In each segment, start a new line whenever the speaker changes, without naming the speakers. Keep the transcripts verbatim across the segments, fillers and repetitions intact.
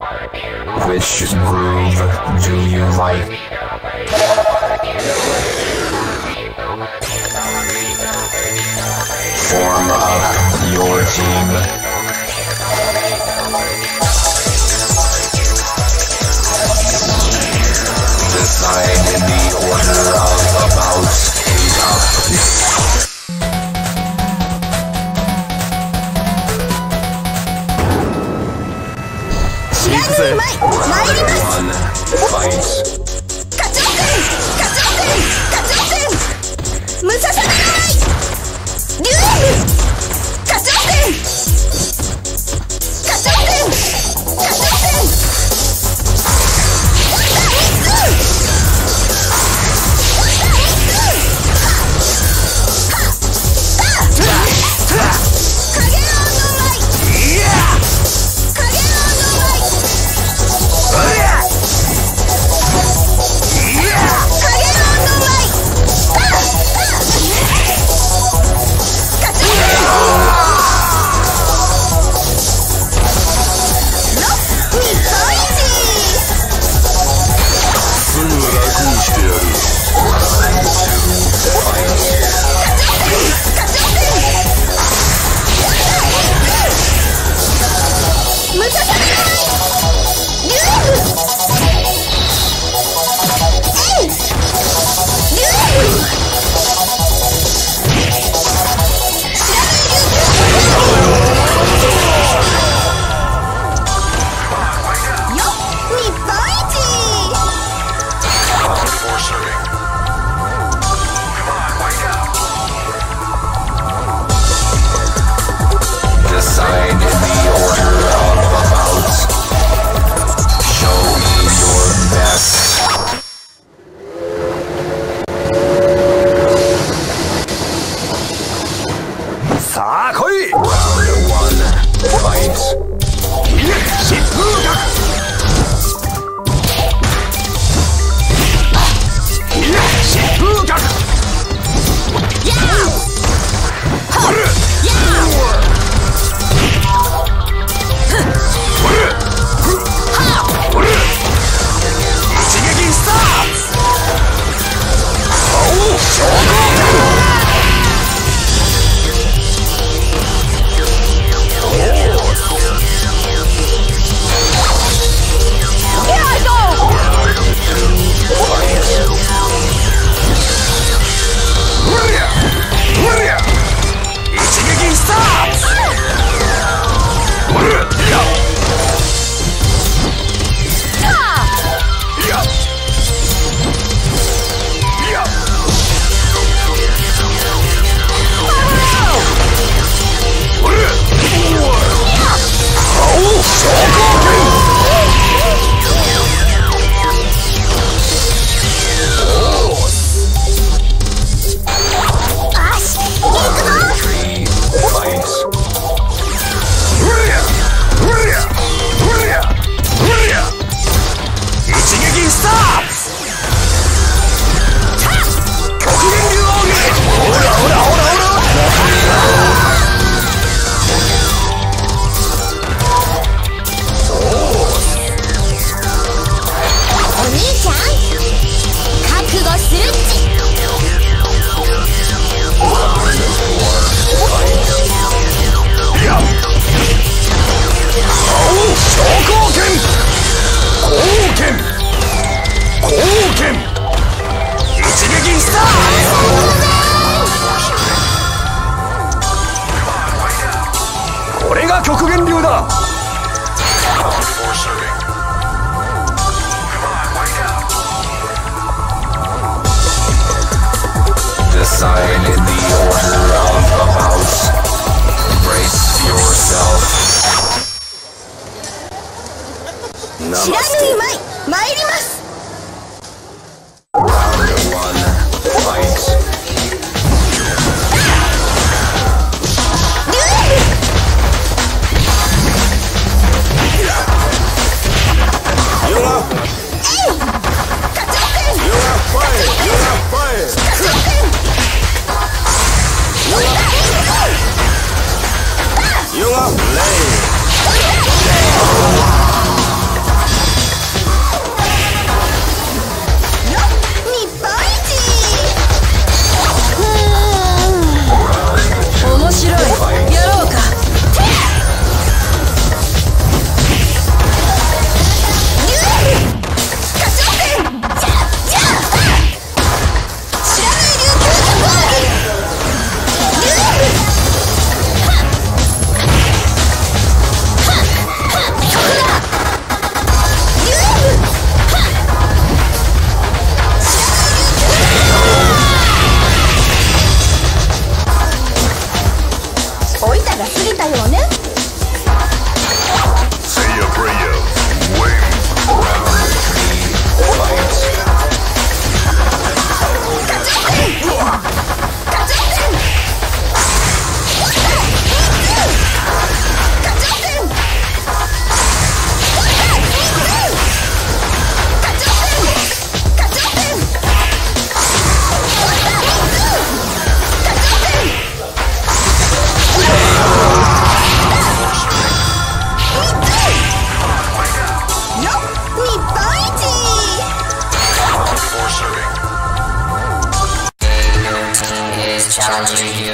Which groove do you like? Form up your team. Decide in the order of about eight up. Round one, fight. Capcom! Capcom! Capcom! Musasagai! Ryu! Capcom! Capcom! Capcom! Decide in the order of about. Brace yourself. Namaste. Round one, fight. You are playing.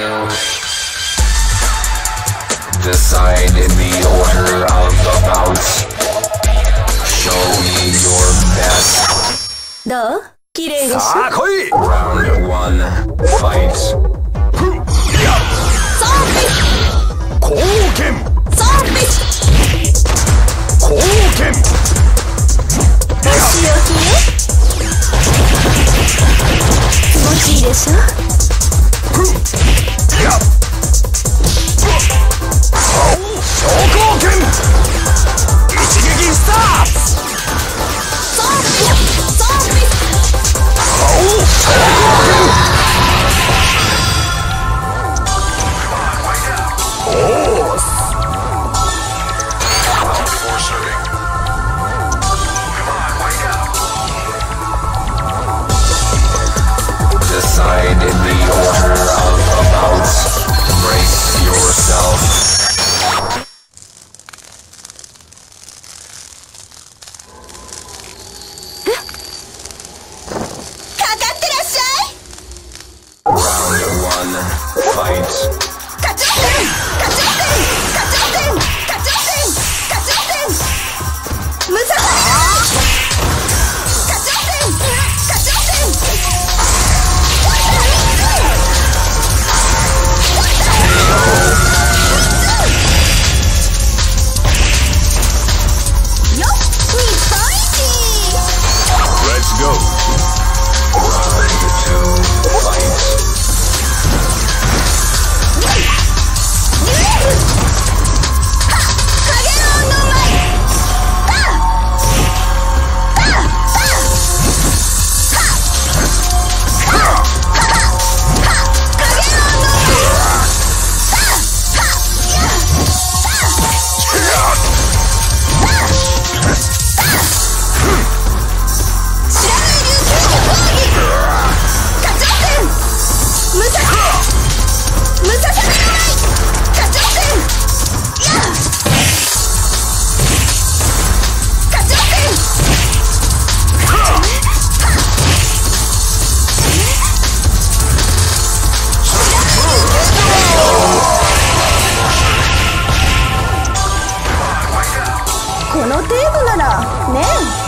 will decide in the order of the bouts. Show me your best.
どう？綺麗でしょ？
さあ来い。
Round one, fight.
貢献貢献
お仕置きね。気持ちいいでしょ？
昇降拳一撃スタート。
Decide in the order of the bouts. Brace yourself.
かかってらっしゃい。
Round one, fight.
カチョンカチョンカチョンカチョンカチョンムササカチョンカチョンよっ日本一。
Let's go.
Round two, fight. この程度ならね。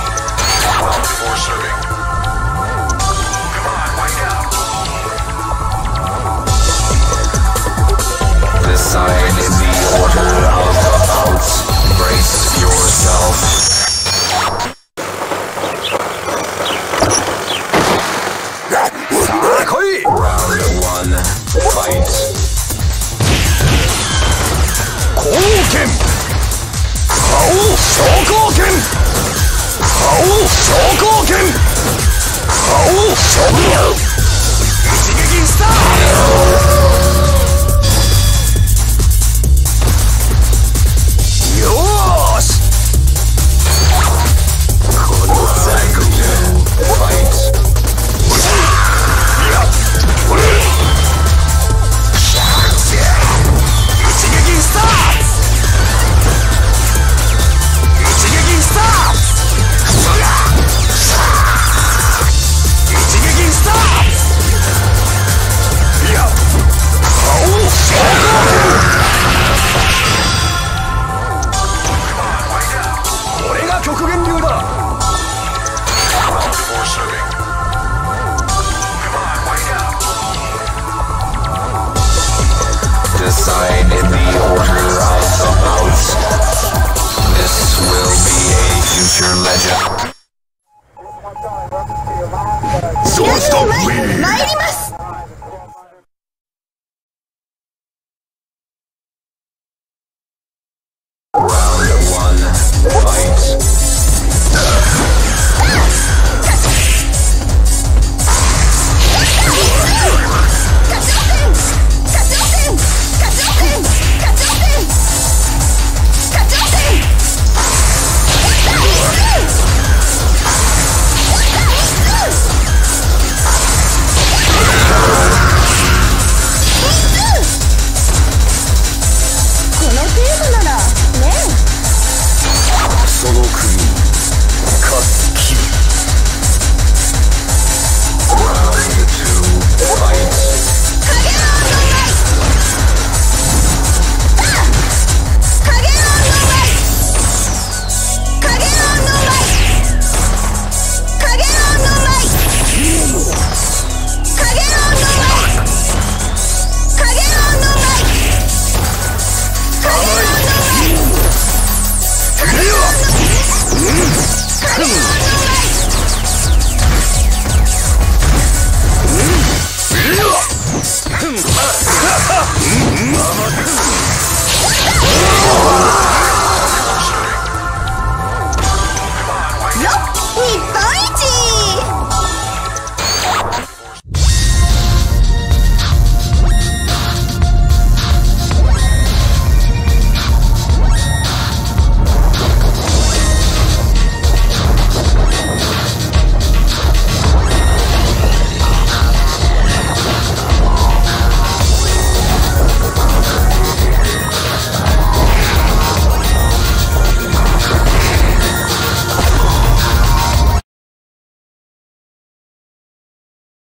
Decide in the order of the bouts. Brace yourself. Round one, fight.
貢献顔昇降拳顔昇降拳顔昇降一撃スタート。 よーしこの最後に
Fight.
一撃スタート一撃スタート一撃スタートいや顔昇降拳これが極限流だ。
Decide in the order of the bouts. This will be a future legend.
ソースト
参ります。
Round one, fight.